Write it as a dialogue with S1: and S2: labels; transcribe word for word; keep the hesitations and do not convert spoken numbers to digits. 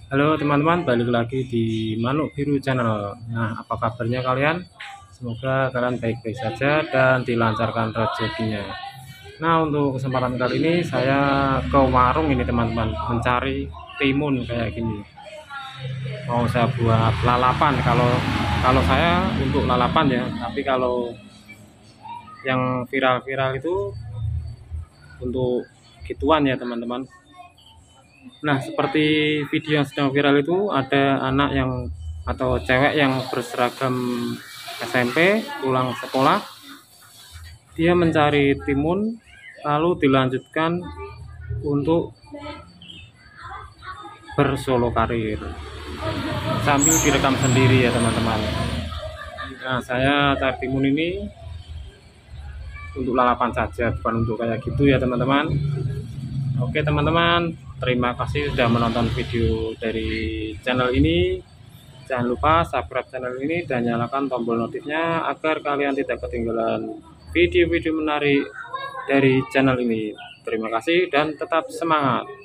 S1: Halo teman-teman, balik lagi di Manuk Biru Channel. Nah, apa kabarnya kalian? Semoga kalian baik-baik saja dan dilancarkan rezekinya. Nah, untuk kesempatan kali ini saya ke warung ini teman-teman, mencari timun kayak gini. Mau saya buat lalapan. Kalau kalau saya untuk lalapan ya, tapi kalau yang viral-viral itu untuk gituan ya teman-teman. Nah, seperti video yang sedang viral itu ada anak yang atau cewek yang berseragam S M P pulang sekolah, dia mencari timun lalu dilanjutkan untuk bersolo karir sambil direkam sendiri ya teman-teman. Nah, saya cari timun ini untuk lalapan saja, bukan untuk kayak gitu ya teman-teman. Oke teman-teman, terima kasih sudah menonton video dari channel ini. Jangan lupa subscribe channel ini dan nyalakan tombol notifnya agar kalian tidak ketinggalan video-video menarik dari channel ini. Terima kasih dan tetap semangat.